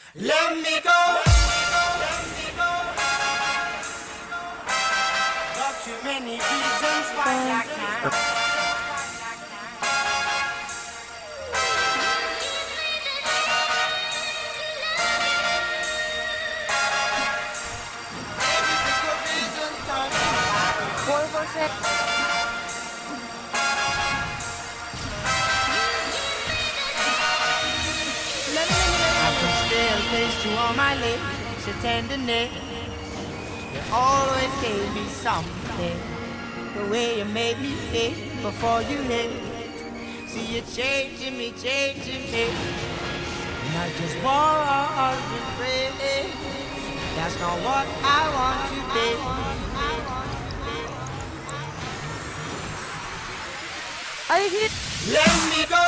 Let me go. Got too many reasons why I can't. To all my lips, your tenderness, you always gave me something. The way you made me feel before you left. See you changing me, not just walls and praise. That's not what I want to be. Let me go.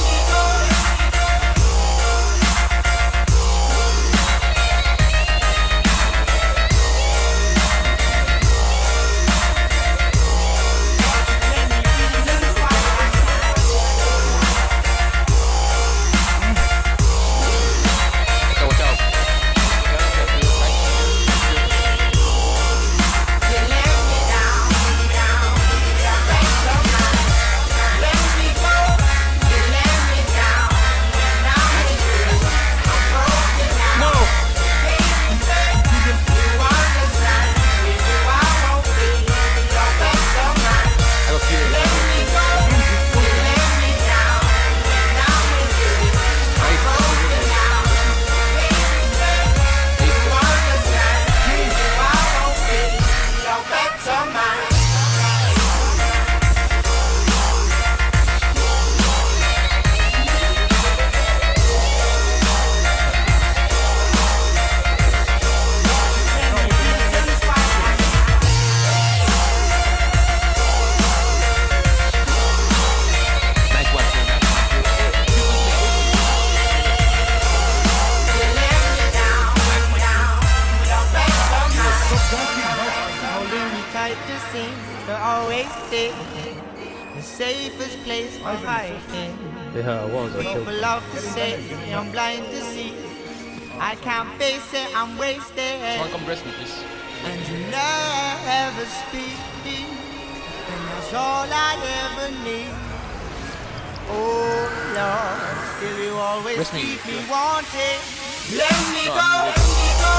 The safest place for hiding. People love to say I'm blind to see. I can't face it, I'm wasted. Come breast me, please. And you never speak, and that's all I ever need. Oh Lord, still you always keep me wanting. Let me go, let me go.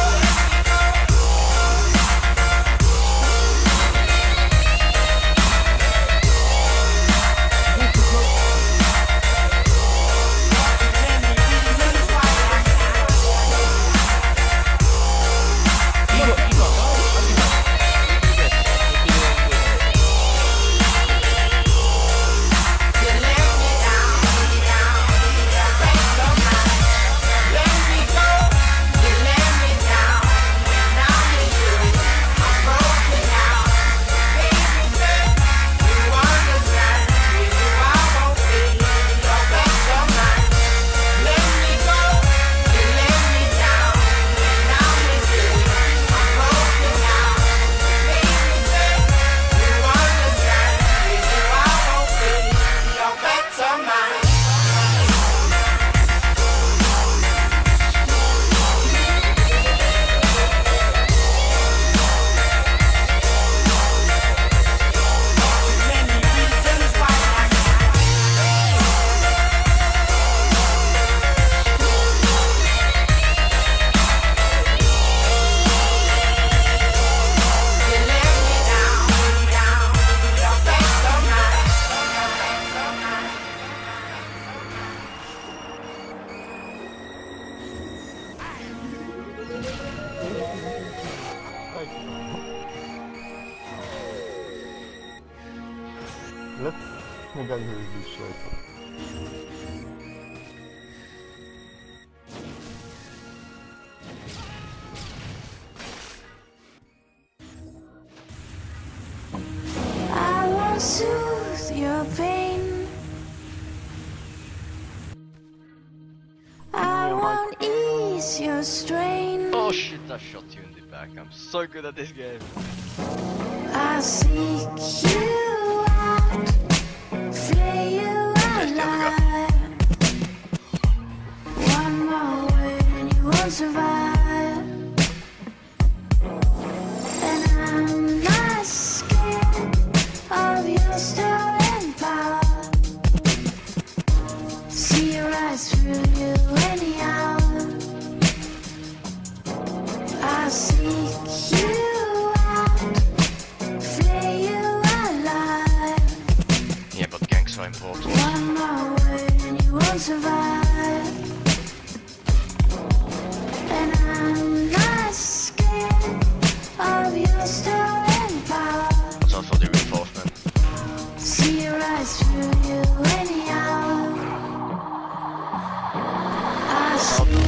Let me get here this shit. I won't soothe your pain. I won't ease your strain. Oh shit, I shot you in the back. I'm so good at this game. I seek you out, flay you alive. One more word and you won't survive. And I'm not scared of your stolen power. See your eyes through you anyhow. I'll seek you out, flay you alive. Yeah, but gangs are important. One more word and you won't survive. And I'm not scared of your stolen power. Watch out for the reinforcement. See your eyes through you anyhow. I see.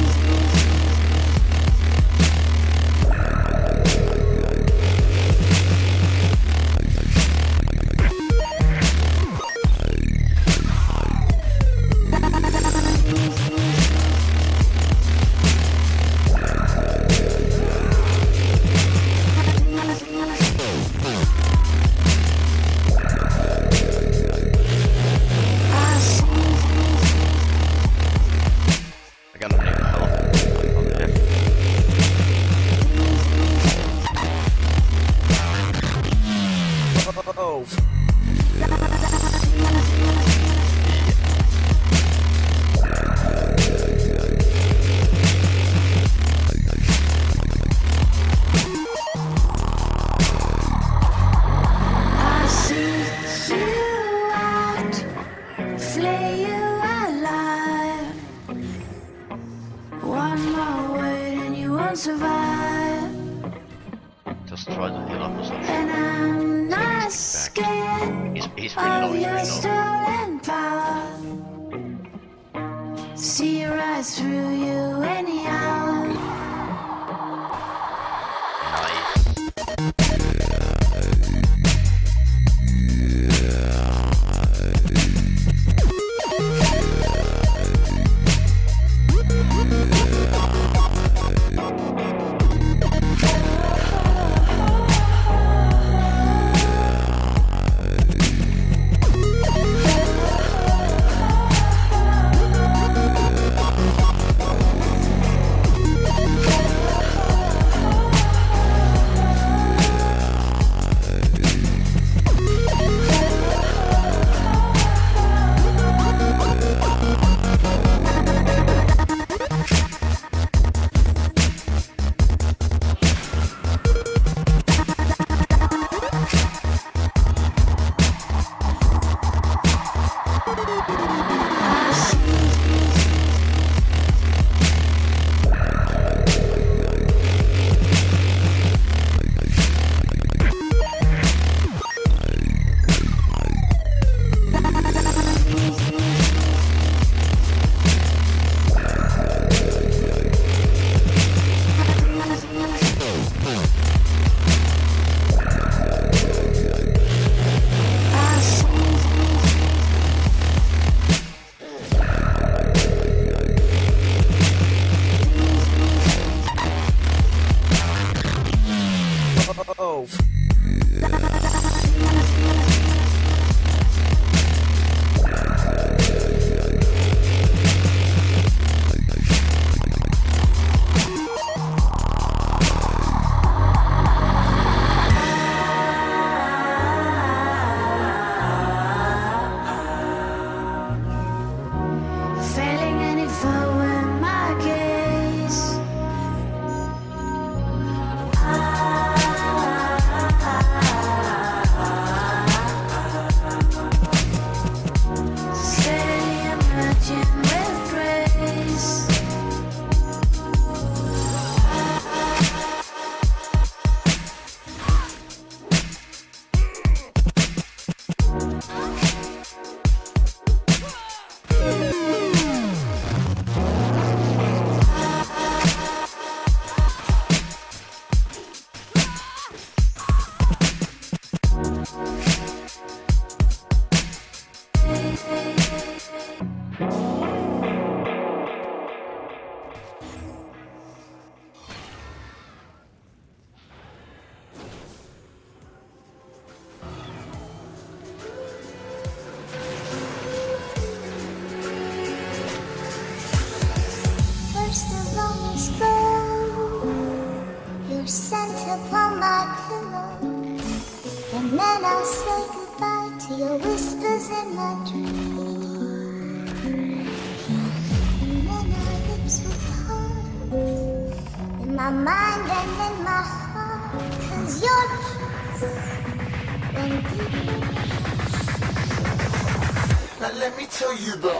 I got no name health. Oh. I seek you out, flay you alive. One more word and you won't survive. Just try to heal up or something. And I'm not scared He's really low, of he's your really low. stolen power. See your eyes through you anyhow. Nice. your scent upon my pillow, and then I'll say goodbye to your whispers in my dreams. And then our lips will part in my mind and in my heart, 'cause your kiss went deep. Now let me tell you though.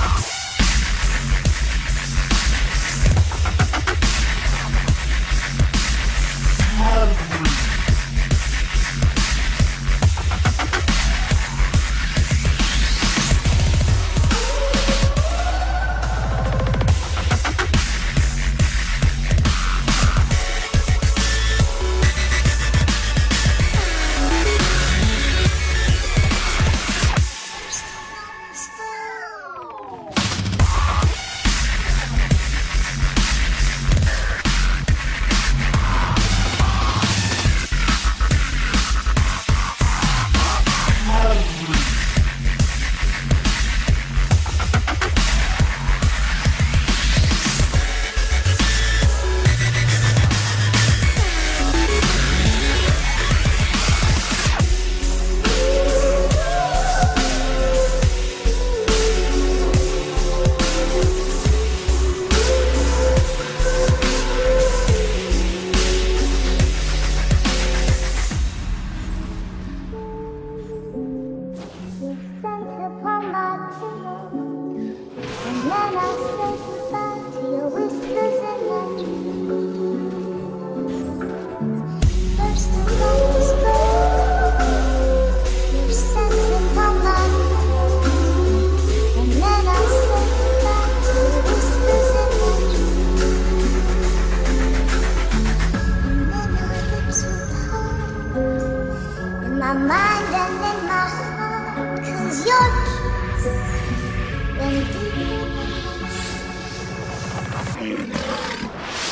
My mind and in my heart, 'cause your kiss went deep.